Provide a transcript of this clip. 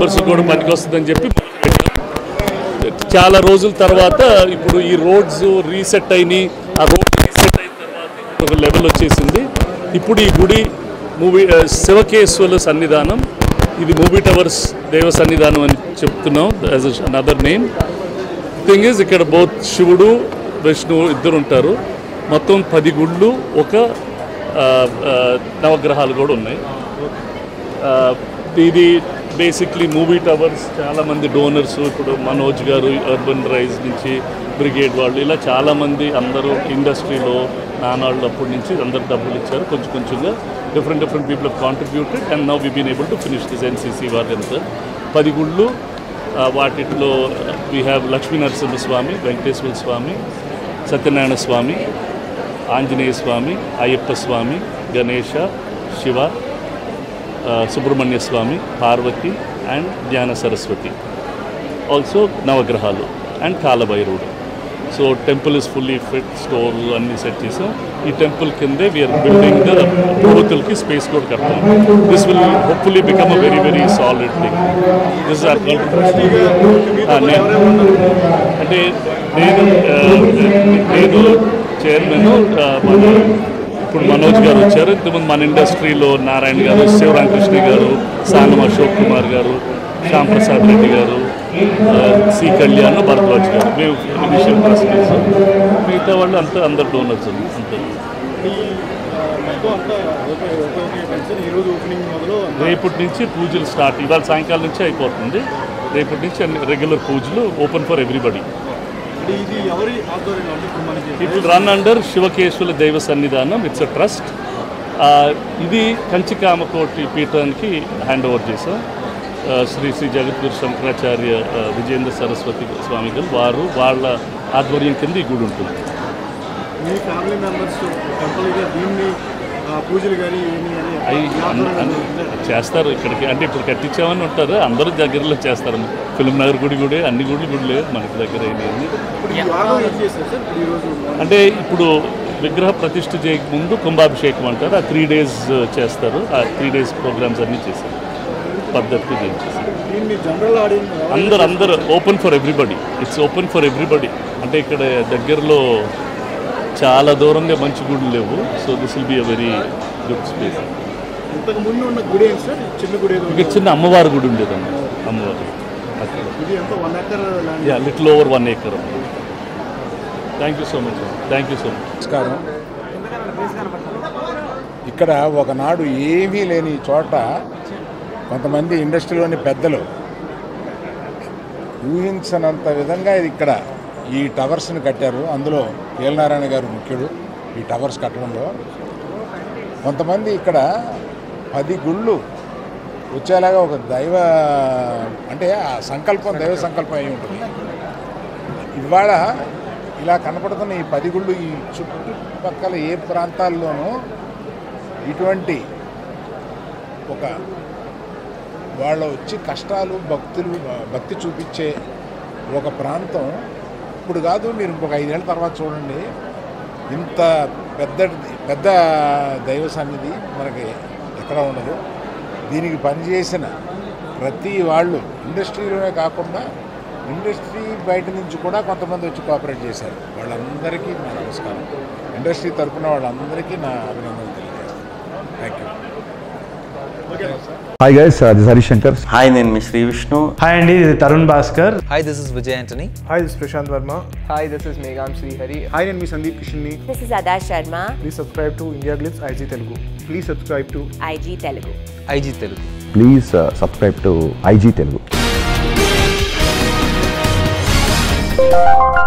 Members కూడా పనికొస్తుందని చెప్పి చాలా రోజుల తర్వాత ఇప్పుడు ఈ రోడ్స్ రీసెట్ అయినాయి. ఆ రోడ్ రీసెట్ అయిన తర్వాత ఒక లెవెల్ వచ్చేసింది. ఇప్పుడు ఈ గుడి శివకేశ్వర సన్నిధానం, ఇది మూవీ టవర్స్ దేవ సన్నిధానం అని చెప్తున్నాం as another name. Thing is ఇక్కడ బోత్ శివుడు విష్ణువు ఇద్దరు ఉంటారు. మొత్తం 10 గుళ్ళు, ఒక నవగ్రహాలు కూడా ఉన్నాయి. ఇది బేసిక్లీ మూవీ టవర్స్ చాలామంది డోనర్స్, ఇప్పుడు మనోజ్ గారు అర్బన్ రైజ్ నుంచి, బ్రిగేడ్ వాళ్ళు, ఇలా చాలామంది అందరూ ఇండస్ట్రీలో నానాళ్ళు అప్పటి నుంచి అందరు డబ్బులు ఇచ్చారు. కొంచెం కొంచెంగా different people have contributed and now we been able to finish this NCC వాళ్ళంతా 10 గుళ్ళు. వాటిలో we have Lakshmi Narasimhaswamy, Venkateswara Swamy, Satyanarayana Swamy, Anjaneya Swamy, Ayyappa Swamy, Ganesha, Shiva, Subrahmanya Swamy, Parvati and Gnana Saraswati. Also నవగ్రహాలు అండ్ కాలభైరవుడు. So temple is fully fit, store అన్నీ సెట్ చేసాం. ఈ టెంపుల్ కిందే వీఆర్ బిల్డింగ్ ద పురోహితులకి స్పేస్ కూడా కడతాం. This will hopefully become a very very solid thing. This are అంటే నేను చైర్మన్, ఇప్పుడు మనోజ్ గారు వచ్చారు. ఇంతకుముందు మన ఇండస్ట్రీలో నారాయణ గారు, శివరామకృష్ణ గారు, సానం అశోక్ కుమార్ గారు, శ్యామ్ ప్రసాద్ రెడ్డి గారు, సి కళ్యాణ్, భరద్వాజ్ గారు, మేము ఇనిషియల్ ట్రస్టీస్. మిగతా వాళ్ళు అంతా అందరు డోనర్స్ అంతే. రేపటి నుంచి పూజలు స్టార్ట్, ఇవాళ సాయంకాలం నుంచి అయిపోతుంది. రేపటి నుంచి అన్ని రెగ్యులర్ పూజలు open for everybody. It will run under Shivakeshwara Daiva Sannidhanam. It's a trust. ఇది కంచికామకోటి పీఠానికి హ్యాండ్ ఓవర్ చేశాం. శ్రీ శ్రీ జగద్గురు శంకరాచార్య విజయేంద్ర సరస్వతి స్వామి గారు వారు వాళ్ళ ఆధ్వర్యం కింద ఈ గుడి ఉంటుంది. మీ ఫ్యామిలీ మెంబర్స్ దీన్ని పూజలు కానీ చేస్తారు ఇక్కడికి. అంటే ఇప్పుడు కట్టించామని ఉంటారు, అందరూ దగ్గరలో చేస్తారు. ఫిల్మ్ నగర్ గుడి అన్ని గుడులే మనకి దగ్గర అయినాయి. అంటే ఇప్పుడు విగ్రహ ప్రతిష్ఠ చేయకముందు కుంభాభిషేకం అంటారు. ఆ 3 days చేస్తారు. ఆ 3 days ప్రోగ్రామ్స్ అన్నీ చేశారు పద్ధతిగా చేయించేస్తారు. అందరూ open for everybody. It's open for everybody. అంటే ఇక్కడ దగ్గరలో చాలా దూరంగా మంచి గుడులు లేవు. So this will be a very good space. ఇక్కడ చిన్న అమ్మవారి గుడి ఉండేదన్న, అమ్మవారు. Little over 1 acre. Thank you so much. నమస్కారం. ఇక్కడ ఒకనాడు ఏమీ లేని చోట కొంతమంది ఇండస్ట్రీలోని పెద్దలు ఊహించనంత విధంగా ఇది ఇక్కడ ఈ టవర్స్ని కట్టారు. అందులో కేఎల్ గారు ముఖ్యుడు ఈ టవర్స్ కట్టడంలో. కొంతమంది ఇక్కడ 10 గుళ్ళు వచ్చేలాగా ఒక అంటే ఆ సంకల్పం దైవ సంకల్పం అయి ఉంటుంది. ఇవాళ ఇలా కనపడుతున్న ఈ 10 గుళ్ళు ఈ చుట్టుపక్కల ఏ ప్రాంతాల్లోనూ ఇటువంటి ఒక వాళ్ళు వచ్చి కష్టాలు భక్తి చూపించే ఒక ప్రాంతం ఇప్పుడు కాదు, మీరు ఇంకొక 5 ఏళ్ళ తర్వాత చూడండి, ఇంత పెద్ద దైవ సన్నిధి మనకి ఎక్కడ ఉండదు. దీనికి పనిచేసిన ప్రతి వాళ్ళు ఇండస్ట్రీలోనే కాకుండా ఇండస్ట్రీ బయట నుంచి కూడా కొంతమంది వచ్చి కోఆపరేట్ చేశారు. వాళ్ళందరికీ నా నమస్కారం. ఇండస్ట్రీ తరఫున వాళ్ళందరికీ నా అభినందనలు తెలియజేస్తాను. Thank you. Hi guys, this is Hari Shankar. Hi, name is Sri Vishnu. Hi Andy, this is Tarun Bhaskar. Hi, this is Vijay Antony. Hi, this is Prashant Verma. Hi, this is Megham Srihari. Hi, name is Sandeep Kishnani. This is Ada Sharma. Please subscribe to India Glitz IG Telugu. Please subscribe to IG Telugu. IG Telugu. Please subscribe to IG Telugu.